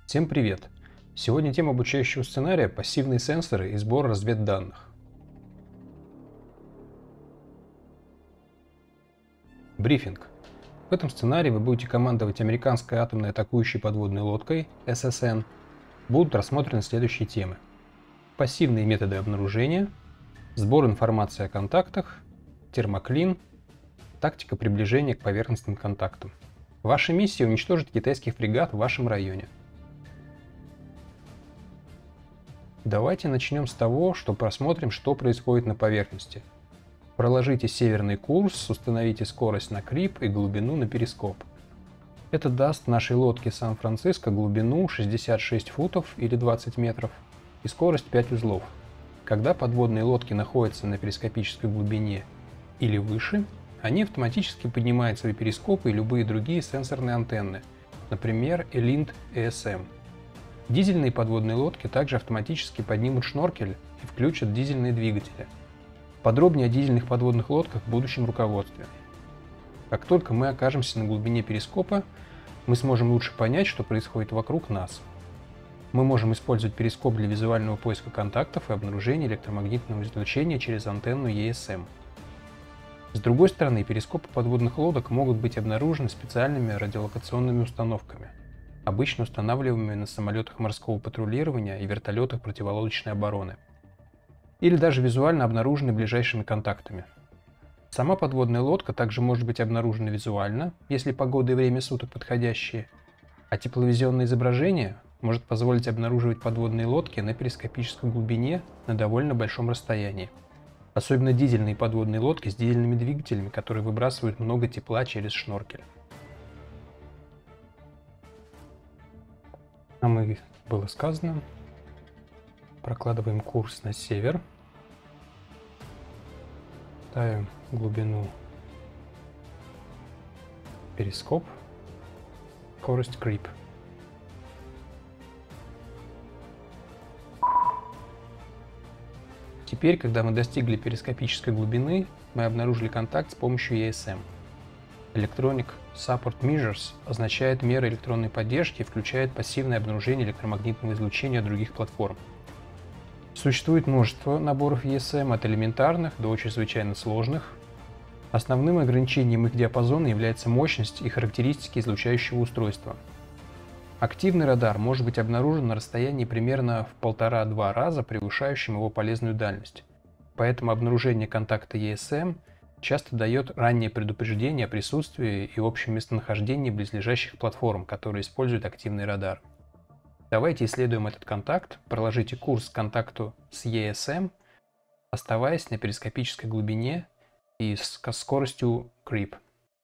Всем привет! Сегодня тема обучающего сценария — пассивные сенсоры и сбор разведданных. Брифинг. В этом сценарии вы будете командовать американской атомной атакующей подводной лодкой ССН. Будут рассмотрены следующие темы: пассивные методы обнаружения, сбор информации о контактах, термоклин, тактика приближения к поверхностным контактам. Ваша миссия — уничтожить китайский фрегат в вашем районе. Давайте начнем с того, что просмотрим, что происходит на поверхности. Проложите северный курс, установите скорость на крип и глубину на перископ. Это даст нашей лодке Сан-Франциско глубину 66 футов или 20 метров и скорость 5 узлов. Когда подводные лодки находятся на перископической глубине или выше, они автоматически поднимают свои перископы и любые другие сенсорные антенны, например, Элинд ESM. Дизельные подводные лодки также автоматически поднимут шноркель и включат дизельные двигатели. Подробнее о дизельных подводных лодках в будущем руководстве. Как только мы окажемся на глубине перископа, мы сможем лучше понять, что происходит вокруг нас. Мы можем использовать перископ для визуального поиска контактов и обнаружения электромагнитного излучения через антенну ESM. С другой стороны, перископы подводных лодок могут быть обнаружены специальными радиолокационными установками, обычно устанавливаемыми на самолетах морского патрулирования и вертолетах противолодочной обороны, или даже визуально обнаружены ближайшими контактами. Сама подводная лодка также может быть обнаружена визуально, если погода и время суток подходящие, а тепловизионное изображение может позволить обнаруживать подводные лодки на перископической глубине на довольно большом расстоянии. Особенно дизельные подводные лодки с дизельными двигателями, которые выбрасывают много тепла через шноркель. Нам и было сказано. Прокладываем курс на север. Ставим глубину перископ. Скорость крип. Теперь, когда мы достигли перископической глубины, мы обнаружили контакт с помощью ESM. Electronic Support Measures означает меры электронной поддержки и включает пассивное обнаружение электромагнитного излучения других платформ. Существует множество наборов ESM, от элементарных до чрезвычайно сложных. Основным ограничением их диапазона является мощность и характеристики излучающего устройства. Активный радар может быть обнаружен на расстоянии примерно в 1,5–2 раза, превышающем его полезную дальность. Поэтому обнаружение контакта ESM часто дает раннее предупреждение о присутствии и общем местонахождении близлежащих платформ, которые используют активный радар. Давайте исследуем этот контакт. Проложите курс к контакту с ESM, оставаясь на перископической глубине и с скоростью creep.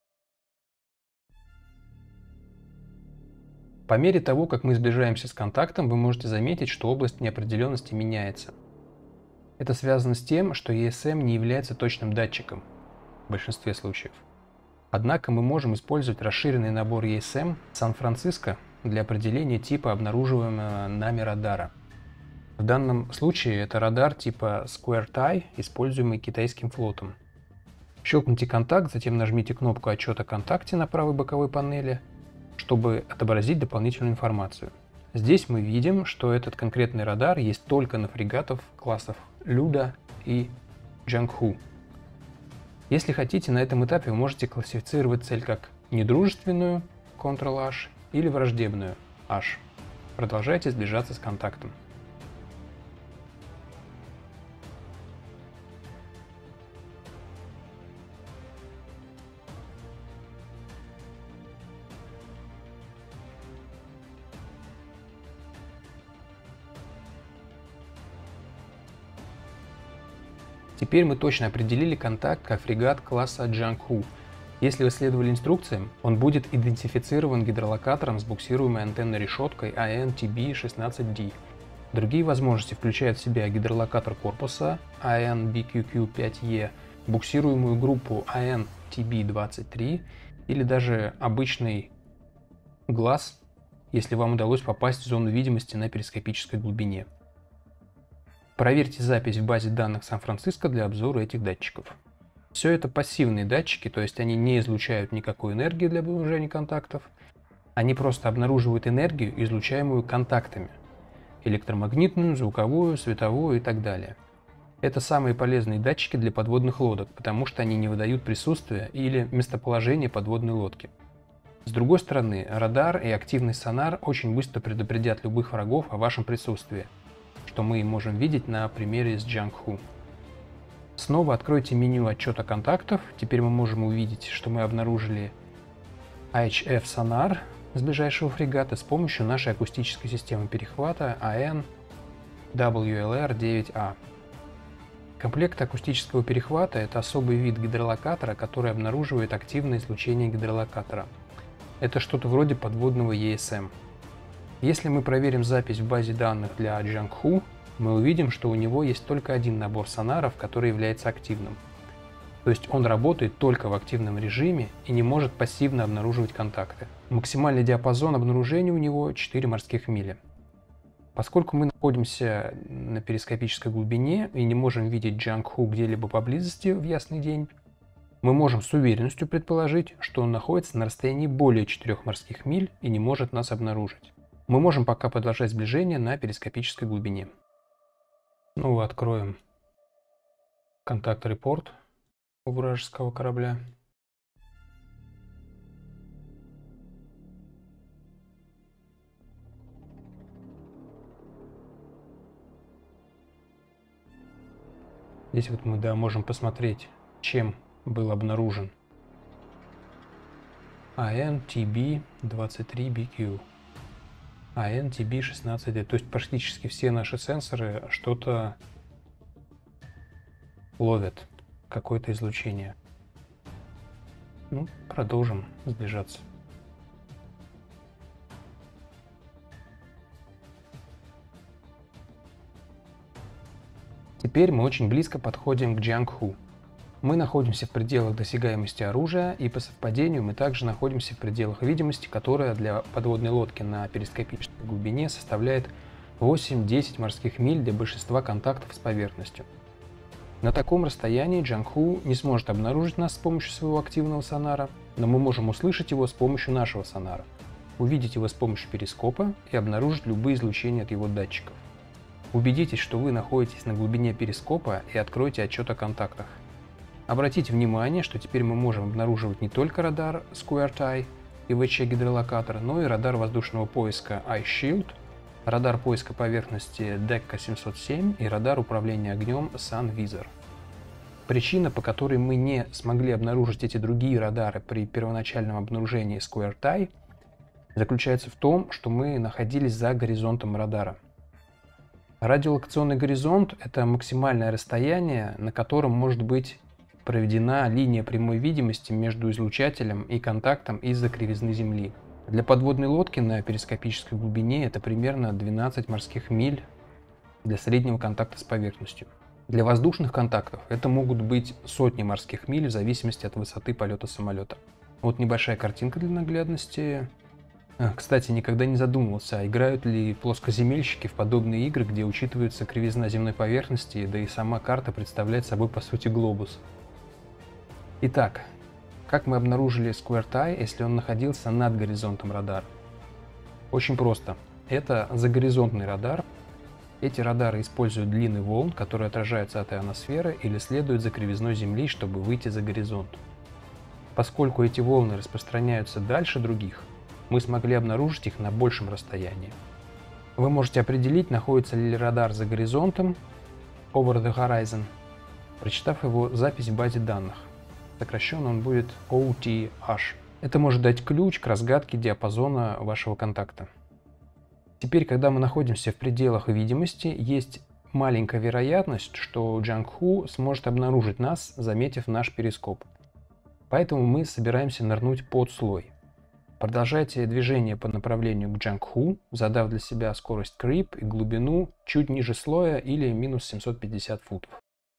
По мере того, как мы сближаемся с контактом, вы можете заметить, что область неопределенности меняется. Это связано с тем, что ESM не является точным датчиком в большинстве случаев. Однако мы можем использовать расширенный набор ESM Сан-Франциско для определения типа обнаруживаемого нами радара. В данном случае это радар типа Square Tie, используемый китайским флотом. Щелкните контакт, затем нажмите кнопку отчета о контакте на правой боковой панели, чтобы отобразить дополнительную информацию. Здесь мы видим, что этот конкретный радар есть только на фрегатах классов Люда и Джангху. Если хотите, на этом этапе вы можете классифицировать цель как недружественную Ctrl-H или враждебную H. Продолжайте сближаться с контактом. Теперь мы точно определили контакт как фрегат класса Джангху. Если вы следовали инструкциям, он будет идентифицирован гидролокатором с буксируемой антенной решеткой AN-TB16D. Другие возможности включают в себя гидролокатор корпуса AN-BQQ5E, буксируемую группу AN-TB23 или даже обычный глаз, если вам удалось попасть в зону видимости на перископической глубине. Проверьте запись в базе данных Сан-Франциско для обзора этих датчиков. Все это пассивные датчики, то есть они не излучают никакой энергии для обнаружения контактов, Они просто обнаруживают энергию, излучаемую контактами. Электромагнитную, звуковую, световую и так далее. Это самые полезные датчики для подводных лодок, потому что они не выдают присутствие или местоположение подводной лодки. С другой стороны, радар и активный сонар очень быстро предупредят любых врагов о вашем присутствии, что мы можем видеть на примере с Джангху. Снова откройте меню отчета контактов. Теперь мы можем увидеть, что мы обнаружили IHF сонар с ближайшего фрегата с помощью нашей акустической системы перехвата AN WLR-9A. Комплект акустического перехвата – это особый вид гидролокатора, который обнаруживает активное излучение гидролокатора. Это что-то вроде подводного ESM. Если мы проверим запись в базе данных для Джангху, мы увидим, что у него есть только один набор сонаров, который является активным. То есть он работает только в активном режиме и не может пассивно обнаруживать контакты. Максимальный диапазон обнаружения у него 4 морских мили. Поскольку мы находимся на перископической глубине и не можем видеть Джангху где-либо поблизости в ясный день, мы можем с уверенностью предположить, что он находится на расстоянии более 4 морских миль и не может нас обнаружить. Мы можем пока продолжать сближение на перископической глубине. Снова откроем контакт-репорт у вражеского корабля. Здесь вот мы можем посмотреть, чем был обнаружен AN-TB23BQ, AN-TB16D. То есть практически все наши сенсоры что-то ловят, какое-то излучение. Ну, продолжим сближаться. Теперь мы очень близко подходим к Джангху. Мы находимся в пределах досягаемости оружия, и по совпадению мы также находимся в пределах видимости, которая для подводной лодки на перископической глубине составляет 8-10 морских миль для большинства контактов с поверхностью. На таком расстоянии Джангху не сможет обнаружить нас с помощью своего активного сонара, но мы можем услышать его с помощью нашего сонара, увидеть его с помощью перископа и обнаружить любые излучения от его датчиков. Убедитесь, что вы находитесь на глубине перископа и откройте отчет о контактах. Обратите внимание, что теперь мы можем обнаруживать не только радар Square-Tie и ВЧ-гидролокатор, но и радар воздушного поиска iShield, радар поиска поверхности Decca 707 и радар управления огнем SunVisor. Причина, по которой мы не смогли обнаружить эти другие радары при первоначальном обнаружении Square-Tie, заключается в том, что мы находились за горизонтом радара. Радиолокационный горизонт – это максимальное расстояние, на котором может быть проведена линия прямой видимости между излучателем и контактом из-за кривизны Земли. Для подводной лодки на перископической глубине это примерно 12 морских миль для среднего контакта с поверхностью. Для воздушных контактов это могут быть сотни морских миль в зависимости от высоты полета самолета. Вот небольшая картинка для наглядности. Кстати, никогда не задумывался, а играют ли плоскоземельщики в подобные игры, где учитывается кривизна земной поверхности, да и сама карта представляет собой по сути глобус. Итак, как мы обнаружили Square-Tie, если он находился над горизонтом радара? Очень просто. Это загоризонтный радар. Эти радары используют длины волн, которые отражаются от ионосферы или следуют за кривизной Земли, чтобы выйти за горизонт. Поскольку эти волны распространяются дальше других, мы смогли обнаружить их на большем расстоянии. Вы можете определить, находится ли радар за горизонтом, over the horizon, прочитав его запись в базе данных. Сокращенно он будет OTH. Это может дать ключ к разгадке диапазона вашего контакта. Теперь, когда мы находимся в пределах видимости, есть маленькая вероятность, что Джангху сможет обнаружить нас, заметив наш перископ. Поэтому мы собираемся нырнуть под слой. Продолжайте движение по направлению к Джангху, задав для себя скорость creep и глубину чуть ниже слоя или минус 750 футов.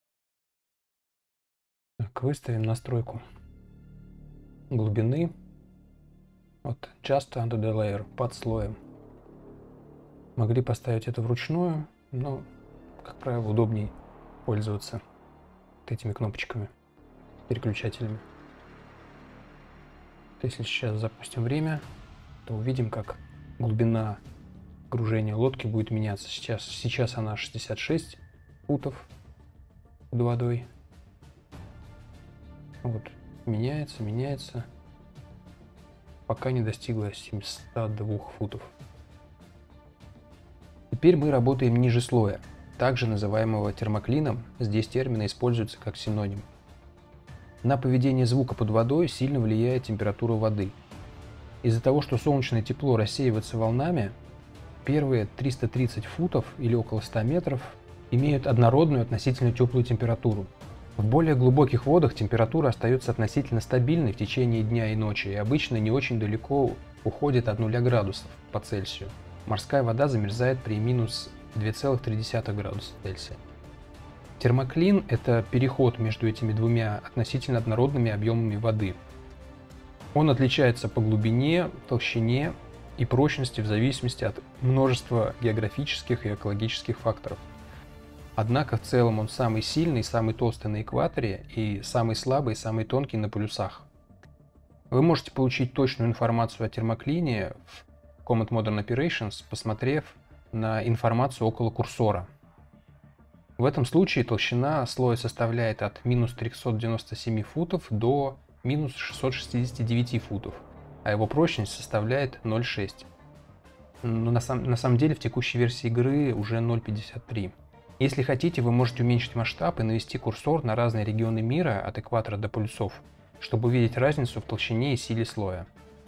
Так, выставим настройку глубины от just under the layer, под слоем. Могли поставить это вручную, но, как правило, удобнее пользоваться этими кнопочками, переключателями. Если сейчас запустим время, то увидим, как глубина погружения лодки будет меняться. Сейчас она 66 футов под водой. Вот, меняется, пока не достигла 702 футов. Теперь мы работаем ниже слоя, также называемого термоклином. Здесь термин используется как синоним. На поведение звука под водой сильно влияет температура воды. Из-за того, что солнечное тепло рассеивается волнами, первые 330 футов или около 100 метров имеют однородную относительно теплую температуру. В более глубоких водах температура остается относительно стабильной в течение дня и ночи и обычно не очень далеко уходит от 0 градусов по Цельсию. Морская вода замерзает при минус 2,3 градуса Цельсия. Термоклин – это переход между этими двумя относительно однородными объемами воды. Он отличается по глубине, толщине и прочности в зависимости от множества географических и экологических факторов. Однако в целом он самый сильный, самый толстый на экваторе и самый слабый, самый тонкий на полюсах. Вы можете получить точную информацию о термоклине в Comet Modern Operations, посмотрев на информацию около курсора. В этом случае толщина слоя составляет от минус 397 футов до минус 669 футов, а его прочность составляет 0,6. Но на самом деле в текущей версии игры уже 0,53. Если хотите, вы можете уменьшить масштаб и навести курсор на разные регионы мира от экватора до полюсов, чтобы увидеть разницу в толщине и силе слоя.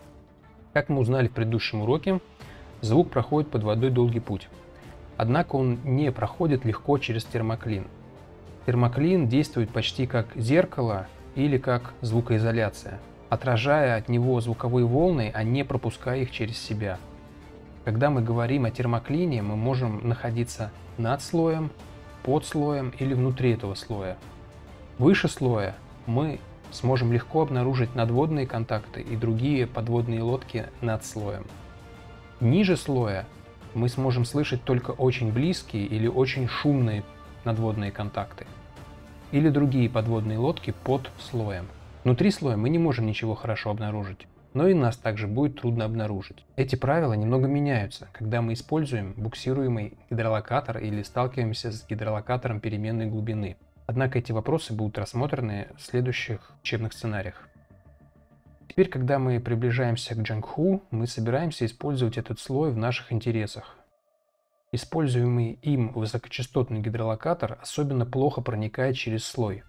Как мы узнали в предыдущем уроке, звук проходит под водой долгий путь. Однако он не проходит легко через термоклин. Термоклин действует почти как зеркало или как звукоизоляция, отражая от него звуковые волны, а не пропуская их через себя. Когда мы говорим о термоклине, мы можем находиться над слоем, под слоем или внутри этого слоя. Выше слоя мы сможем легко обнаружить надводные контакты и другие подводные лодки над слоем. Ниже слоя мы сможем слышать только очень близкие или очень шумные надводные контакты или другие подводные лодки под слоем. Внутри слоя мы не можем ничего хорошо обнаружить, но и нас также будет трудно обнаружить. Эти правила немного меняются, когда мы используем буксируемый гидролокатор или сталкиваемся с гидролокатором переменной глубины. Однако эти вопросы будут рассмотрены в следующих учебных сценариях. Теперь, когда мы приближаемся к Джангху, мы собираемся использовать этот слой в наших интересах. Используемый им высокочастотный гидролокатор особенно плохо проникает через слой.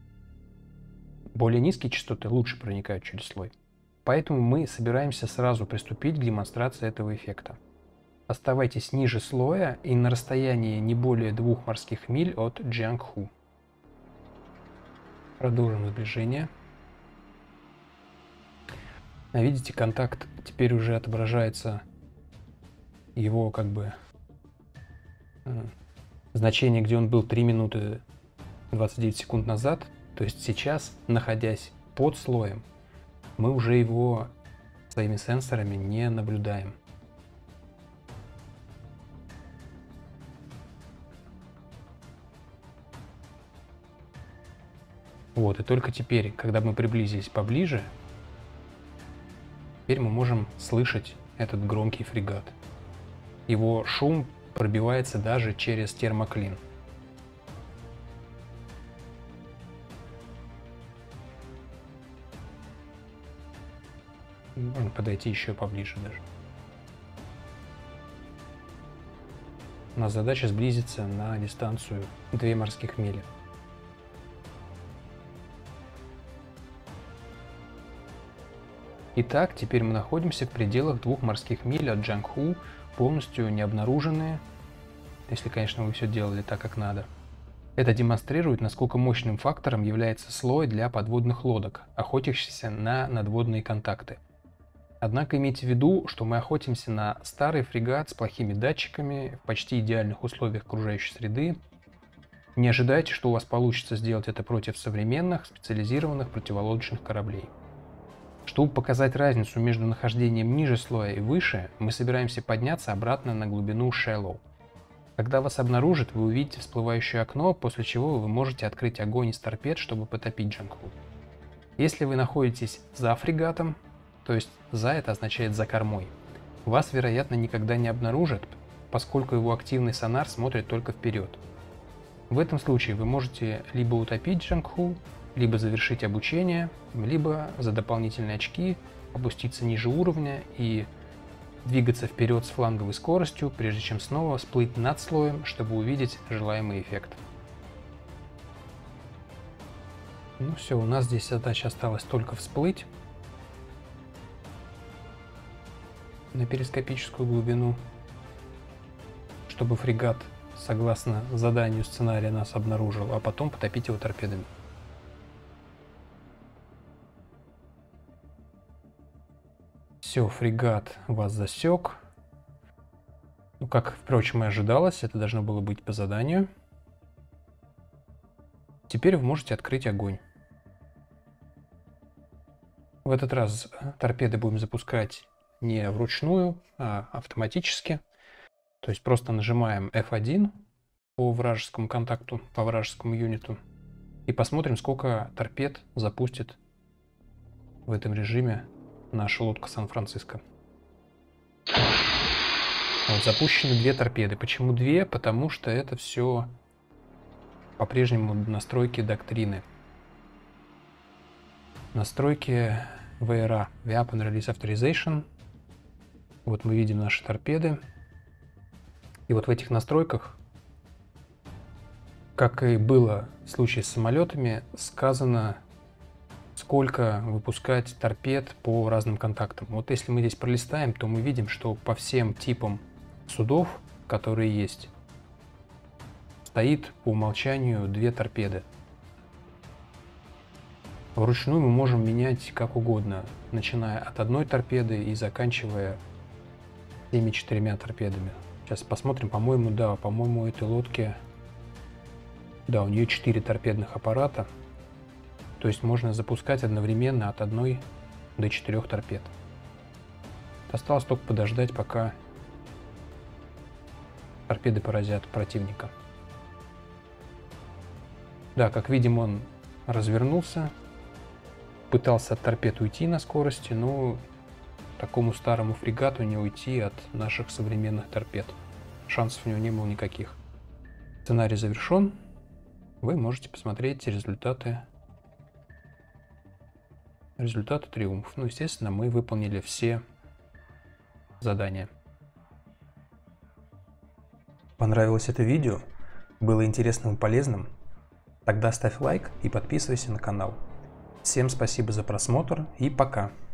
Более низкие частоты лучше проникают через слой. Поэтому мы собираемся сразу приступить к демонстрации этого эффекта. Оставайтесь ниже слоя и на расстоянии не более 2 морских миль от Джангху. Продолжим сближение. Видите, контакт теперь уже отображается его значение, где он был 3 минуты 29 секунд назад. То есть сейчас, находясь под слоем, мы уже его своими сенсорами не наблюдаем. Вот, и только теперь, когда мы приблизились поближе, теперь мы можем слышать этот громкий фрегат. Его шум пробивается даже через термоклин. Можно подойти еще поближе даже. У нас задача сблизиться на дистанцию 2 морских мили. Итак, теперь мы находимся в пределах 2 морских миль от Джангху, полностью не обнаруженные, если, конечно, вы все делали так, как надо. Это демонстрирует, насколько мощным фактором является слой для подводных лодок, охотящихся на надводные контакты. Однако имейте в виду, что мы охотимся на старый фрегат с плохими датчиками в почти идеальных условиях окружающей среды. Не ожидайте, что у вас получится сделать это против современных специализированных противолодочных кораблей. Чтобы показать разницу между нахождением ниже слоя и выше, мы собираемся подняться обратно на глубину Shallow. Когда вас обнаружат, вы увидите всплывающее окно, после чего вы можете открыть огонь из торпед, чтобы потопить Джангху. Если вы находитесь за фрегатом, то есть «за» это означает «за кормой», вас, вероятно, никогда не обнаружат, поскольку его активный сонар смотрит только вперед. В этом случае вы можете либо утопить Джангху, либо завершить обучение, либо за дополнительные очки опуститься ниже уровня и двигаться вперед с фланговой скоростью, прежде чем снова всплыть над слоем, чтобы увидеть желаемый эффект. Ну все, у нас здесь задача осталась только всплыть на перископическую глубину, чтобы фрегат, согласно заданию сценария, нас обнаружил, а потом потопить его торпедами. Все, фрегат вас засек. Ну, как, впрочем, и ожидалось, это должно было быть по заданию. Теперь вы можете открыть огонь. В этот раз торпеды будем запускать не вручную, а автоматически. То есть просто нажимаем F1 по вражескому контакту, по вражескому юниту. И посмотрим, сколько торпед запустит в этом режиме наша лодка Сан-Франциско. Вот запущены 2 торпеды. Почему 2? Потому что это все по-прежнему настройки доктрины. Настройки VRA, Weapon Release Authorization. Вот мы видим наши торпеды. И вот в этих настройках, как и было в случае с самолетами, сказано, сколько выпускать торпед по разным контактам. Вот если мы здесь пролистаем, то мы видим, что по всем типам судов, которые есть, стоит по умолчанию 2 торпеды. Вручную мы можем менять как угодно, начиная от 1 торпеды и заканчивая всеми 4 торпедами. Сейчас посмотрим, по-моему, да, по-моему, этой лодке, да, у нее 4 торпедных аппарата. То есть можно запускать одновременно от 1 до 4 торпед. Осталось только подождать, пока торпеды поразят противника. Да, как видим, он развернулся, пытался от торпед уйти на скорости, но такому старому фрегату не уйти от наших современных торпед. Шансов у него не было никаких. Сценарий завершен. Вы можете посмотреть результаты триумф. Ну, естественно, мы выполнили все задания. Понравилось это видео? Было интересным и полезным? Тогда ставь лайк и подписывайся на канал. Всем спасибо за просмотр и пока!